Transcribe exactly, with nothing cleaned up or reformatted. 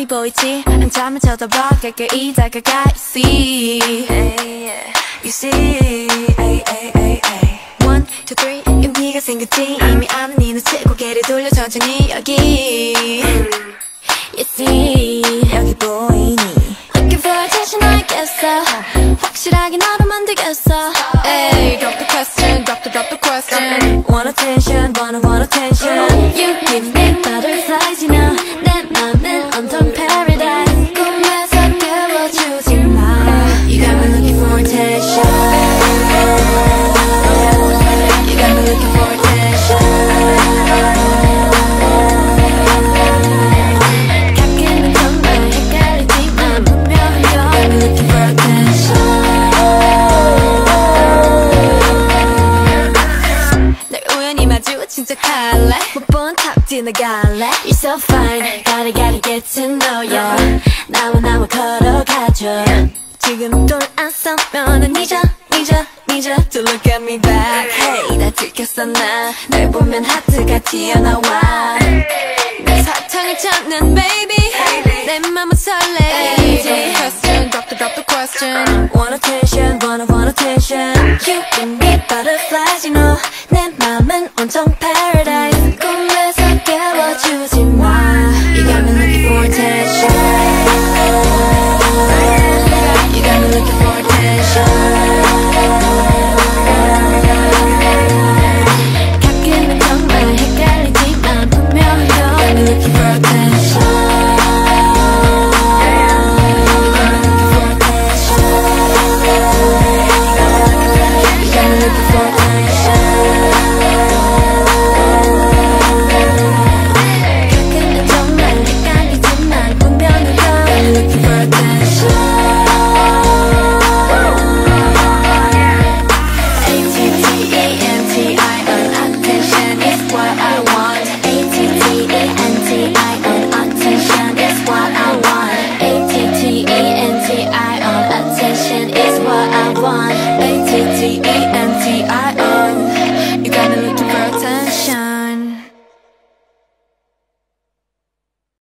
보이지 한참을 쳐다봐 가까이 다가가 You see You see ay, ay, ay, ay. One, two, three 용기가 생겼지 이미 아는 네 눈치 고개를 돌려 천천히 여기 You see 여기 보이니 Looking for attention 알겠어 확실하게 너로 만들겠어 Ay, drop the question, drop the, drop the question Want attention, wanna want attention You give me butterflies, you know 내 맘은 온통 paradise 꿈에서 깨워주지 마 You got me looking for attention You got me looking for attention 가끔은 정말 헷갈리지만 분명한 걸 You got me looking for attention 널 우연히 마주친 척할래 못 본 탑 지나갈래 You're so fine Gotta gotta get to know ya 나와 나와 걸어가줘 지금 돌아서면은 잊어 잊어 잊어 To look at me back Hey 나 들켰어 나 널 보면 하트가 튀어나와 내 사탕을 찾는 baby 내 맘은 설레 Drop the question drop the drop the question Want attention wanna want attention You give me butterflies you know 내 맘은 온통 파